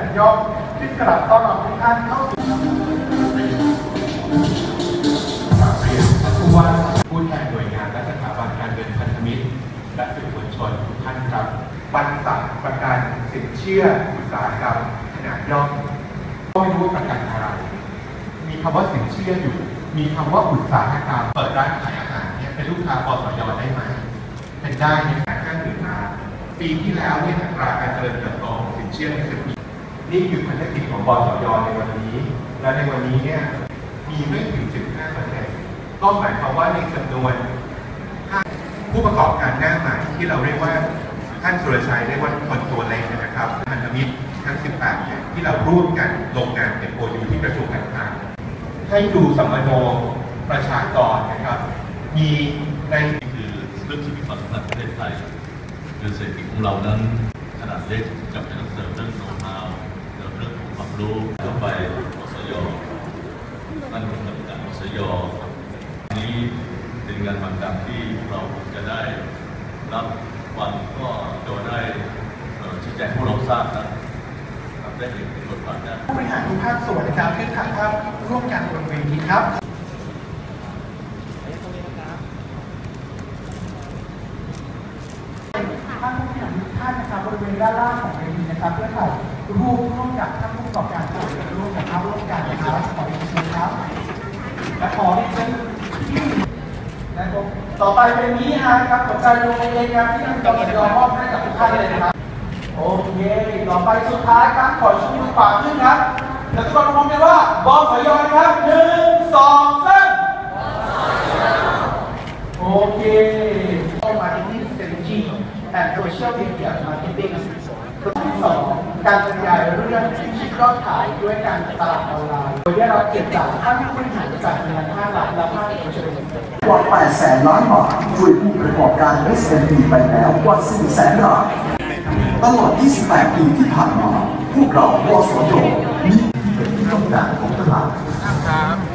ย่อมที่กราบต้อนรับทุกท่านเข้าสู่สามเรียนผู้ว่าผู้แทนหน่วยงานและสถาบันการเงินพันธมิตรและสื่อมวลชนทุกท่านครับบรรษัทประกันสินเชื่ออุตสาหกรรมขนาดย่อมก็ไม่รู้ว่าประกันอะไรมีคำว่าสินเชื่ออยู่มีคำว่าอุตสาหกรรมเปิดร้านขายอาหารเนี่ยเป็นลูกค้าบสย.ได้ไหมเป็นได้ในการ50,000 ล้านปีที่แล้วเนี่ยอัตราการเจริญเติบโตของสินเชื่อใน10 ปีนี่คือภารกิจของบสย.ในวันนี้และในวันนี้เนี่ยมีไม่ถึง 15%ก็หมายความว่าในจำนวนผู้ประกอบการหน้าใหม่ที่เราเรียกว่าท่านสุรชัยเรียกว่าคนตัวเล็กนะครับพันธมิตรทั้ง 18 เนี่ยที่เราร่วมกันลงนามเป็น MOU ที่กระทรวงการคลังให้ดูสัมมโนประชากรนะครับมีในคือเรื่องที่มีความสำคัญประเทศไทยคือเศรษฐกิจของเรานั้นขนาดเล็กกับเป็นเสริมเรื่องโน้ตฮาวเรื่องของความรู้เข้าไปบสย.นั่นเป็นการการบสย.นี้เป็นงานบางอย่างที่เราจะได้รับวันก็จะได้ชี้แจงผู้เราทราบนะได้เห็นเป็นบทบาทนะผู้บริหารทุกภาคส่วนนะครับที่ถ่ายภาพร่วมกันบนเวทีครับท่านผู้บริหารทุกท่านนะครับบริเวณด้านล่างของเวทีนะครับเพื่อถ่ายรูปร่วมกับท่านผู้ประกอบการร่วมกับภาพร่วมกันนะครับขอเรียนเชิญครับและขอเรียนเชิญที่นะครับต่อไปเป็นนี้นะครับหัวใจดวงเองครับที่ท่านกำลังจะมอบให้กับทุกท่านเลยนะครับโอเคต่อไปสุดท้ายครับขอชูมือขวาขึ้นครับแล้วทุกคนมองกันว่าบสย.นะครับ1 2 3โอเคMarketing Strategy and Social Media Marketing ข้อที่2การบรรยายเรื่องพิชิตยอดขายด้วยการตลาดออนไลน์โดยได้รับเกียรติจากท่านผู้บริหารจากหน่วยงานภาครัฐและภาคเอกชนกว่า 800,000 ล้านบาทช่วยผู้ประกอบการ SME ไปแล้วกว่า 400,000 รายตลอด 28 ปีที่ผ่านมาพวกเราวสย.มีที่เป็นที่ต้องการของตลาด